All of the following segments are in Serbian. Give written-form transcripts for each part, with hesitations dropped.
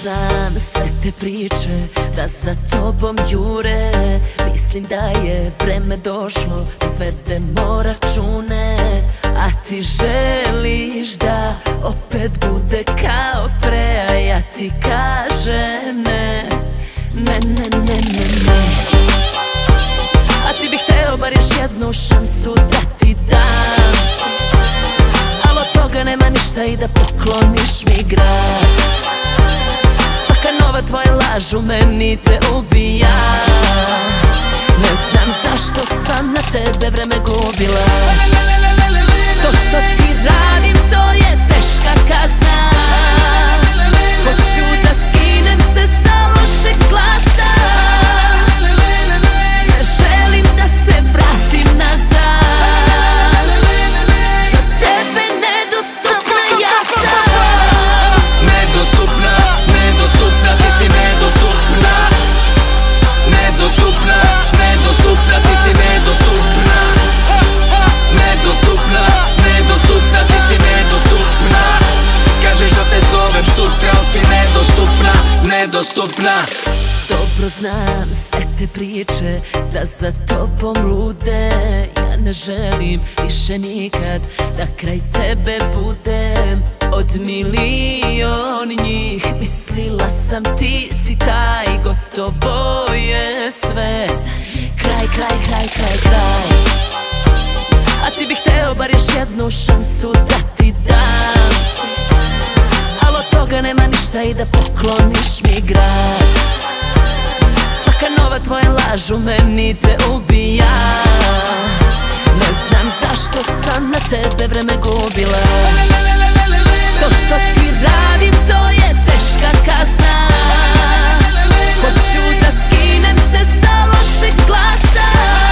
znam sve te priče da za tobom jure. Mislim da je vreme došlo da svedemo račune, a ti želiš da opet bude kao pre, a ja ti kažem ne, ne, ne, ne, ne, ne. A ti bih hteo bar još jednu šansu da ti dam, al od toga nema ništa i da pokloniš mi grad. Svaka nova tvoja laž u meni te ubija. Ne znam zašto sam na tebe vreme gubila. To što ti radim, to je teška kazna. Hoću da skinem se sa lošeg glasa. Ne želim da se vratim nazad. Za tebe nedostupna ja sam. Nedostupna, nedostupna, ti si nedostupna. Nedostupna, nedostupna, ti si nedostupna. Nedostupna, nedostupna, ti si nedostupna. Kažeš da te zovem sutra, al si nedostupna, nedostupna. Dobro znam sve te priče da za tobom lude. Ja ne želim više nikad da kraj tebe budem. Od milion njih mislila sam ti si taj. Gotovo je sve. Kraj, kraj, kraj, kraj, kraj. A ti bih hteo bar još jednu šansu da ti dam, al od toga nema ništa i da pokloniš mi grad. Svaka nova tvoja laž u meni te ubija. Ne znam zašto sam na tebe vreme gubila. To što ti radim, to je teška kazna. Hoću da skinem se sa lošeg glasa.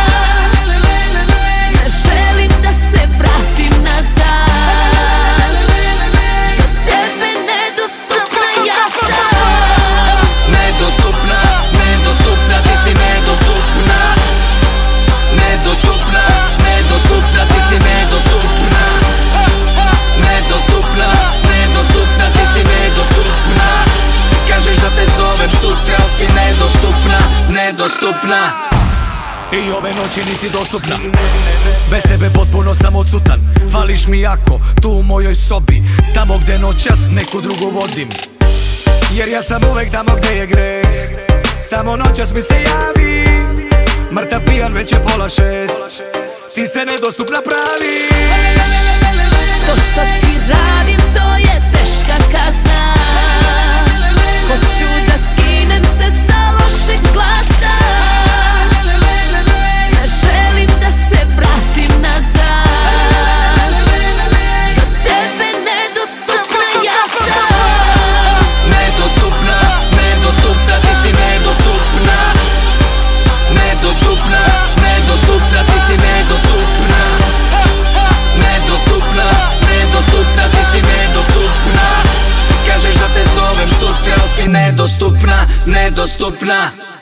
Ne želim da se vratim nazad. Za tebe nedostupna ja sam. Nedostupna, nedostupna, ti si nedostupna. Nedostupna, nedostupna, ti si nedostupna. Nedostupna, nedostupna, ti si nedostupna. Kažeš da te zovem sutra, al si nedostupna, nedostupna. I ove noći nisi dostupna. Bez tebe potpuno sam odsutan. Fališ mi jako, tu u mojoj sobi. Tamo gde noćas neku drugu vodim. Jer ja sam uvek tamo gde je greh. Samo noćas mi se javi. Mrtav pijan, već je 5:30. Ti se nedostupna praviš. To što ti radim, to je teška kazna. Hoću da skinem se sa lošeg glasa. Ne želim da se vratim nazad. Za tebe nedostupna ja sam. Nedostupna, nedostupna, ti si nedostupna. Nedostupna, nedostupna, ti si nedostupna. Nedostupna, nedostupna, ti si nedostupna. Kažeš da te zovem sutra, al si nedostupna, nedostupna.